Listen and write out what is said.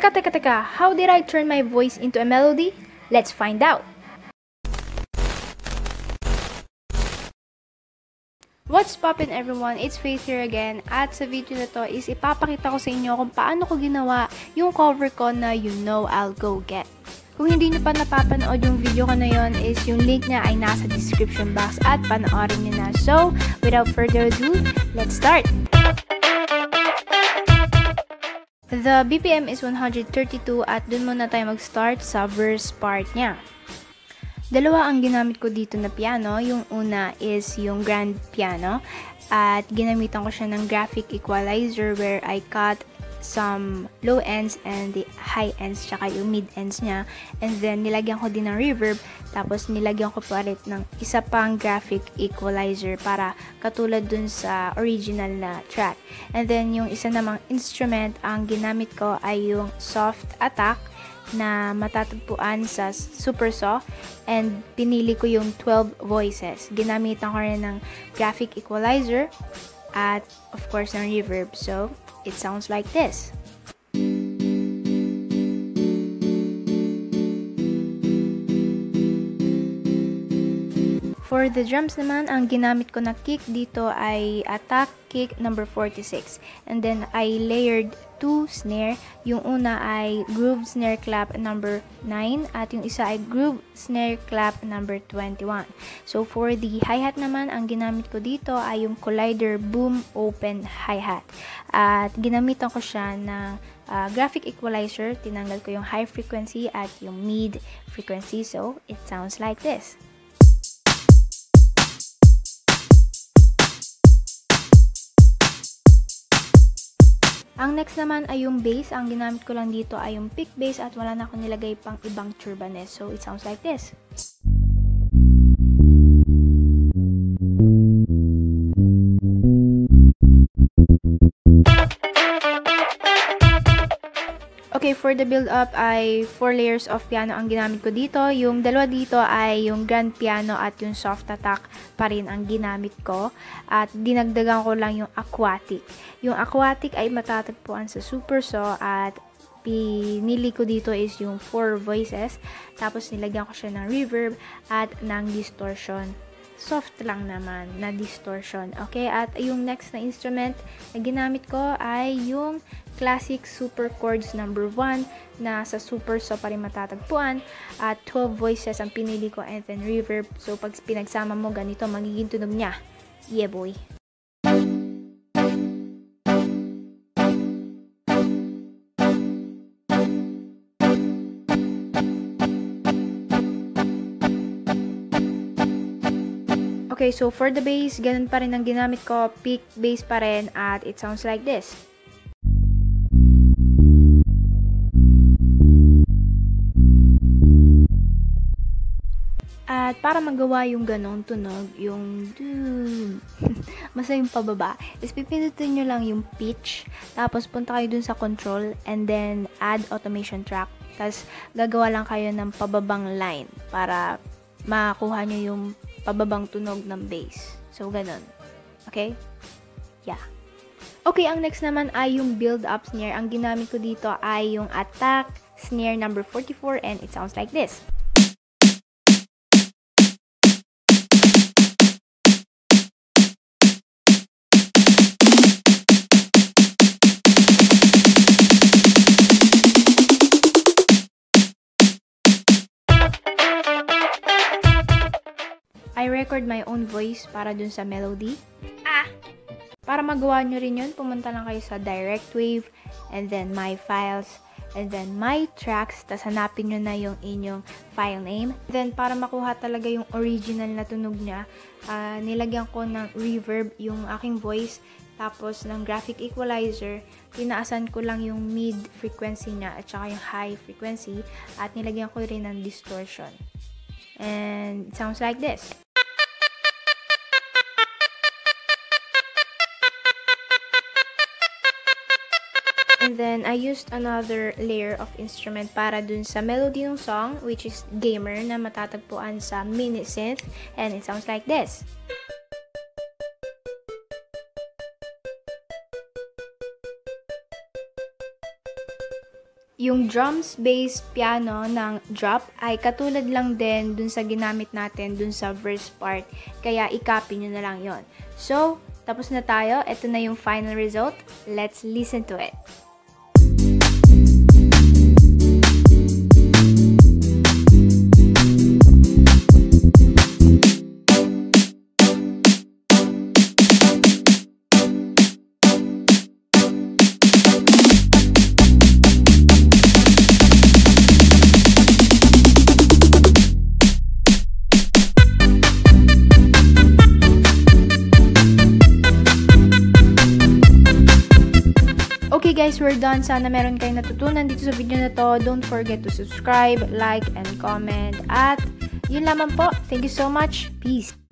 Teka, how did I turn my voice into a melody? Let's find out! What's poppin' everyone? It's Faith here again, at sa video na to is ipapakita ko sa inyo kung paano ko ginawa yung cover ko na You Know I'll Go Get. Kung hindi nyo pa napapanood yung video ko na yon, is yung link niya ay nasa description box at panoorin nyo na. So, without further ado, let's start! The BPM is 132 at dun muna tayo mag-start sa verse part niya. Dalawa ang ginamit ko dito na piano. Yung una is yung grand piano at ginamitan ko siya ng graphic equalizer where I cut some low ends and the high ends tsaka yung mid ends niya, and then nilagyan ko din ng reverb, tapos nilagyan ko pa rin ng isa pang graphic equalizer para katulad dun sa original na track. And then yung isa namang instrument ang ginamit ko ay yung soft attack na matatagpuan sa Super Saw, and pinili ko yung 12 voices. Ginamitan ko rin ng graphic equalizer at of course ng reverb, so it sounds like this. For the drums naman, ang ginamit ko na kick dito ay attack kick number 46. And then I layered 2 snare. Yung una ay groove snare clap number 9 at yung isa ay groove snare clap number 21. So for the hi-hat naman, ang ginamit ko dito ay yung collider boom open hi-hat. At ginamitan ko siya ng graphic equalizer. Tinanggal ko yung high frequency at yung mid frequency. So it sounds like this. Ang next naman ay yung bass. Ang ginamit ko lang dito ay yung pick bass at wala na akong nilagay pang ibang turbanes. So it sounds like this. Okay, for the build up ay 4 layers of piano ang ginamit ko dito. Yung dalawa dito ay yung grand piano at yung soft attack pa rin ang ginamit ko. At dinagdagan ko lang yung aquatic. Yung aquatic ay matatagpuan sa Super Saw at pinili ko dito is yung 4 voices. Tapos nilagyan ko siya ng reverb at ng distortion. Soft lang naman na distortion. Okay, at yung next na instrument na ginamit ko ay yung classic super chords number 1 na sa Super Saw pa rin matatagpuan at 12 voices ang pinili ko and then reverb. So pag pinagsama mo, ganito magiging tunog niya. Yeah boy! Okay, so for the bass, ganun pa rin ang ginamit ko, pick bass pa rin at it sounds like this. At para magawa yung ganong tunog, yung basta yung pababa, is pipindutin nyo lang yung pitch, tapos punta kayo dun sa control, and then add automation track. Tapos gagawa lang kayo ng pababang line para makuha nyo yung pababang tunog ng bass. So, ganun. Okay? Yeah. Okay, ang next naman ay yung build-up snare. Ang ginamit ko dito ay yung attack snare number 44 and it sounds like this. I record my own voice para dun sa melody. Para magawa nyo rin yun, pumunta lang kayo sa Direct Wave, and then My Files, and then My Tracks, tas hanapin nyo na yung inyong file name. Then, para makuha talaga yung original na tunog niya, nilagyan ko ng reverb yung aking voice, tapos ng graphic equalizer, tinaasan ko lang yung mid frequency niya at saka yung high frequency, at nilagyan ko rin ng distortion. And it sounds like this. And then, I used another layer of instrument para dun sa melody ng song, which is Gamer, na matatagpuan sa Mini Synth. And it sounds like this. Yung drums based piano ng drop ay katulad lang din dun sa ginamit natin dun sa verse part. Kaya i-copy nyo na lang yon. So, tapos na tayo. Ito na yung final result. Let's listen to it. Okay guys, we're done. Sana meron kayong natutunan dito sa video na to. Don't forget to subscribe, like, and comment. At yun lamang po. Thank you so much. Peace!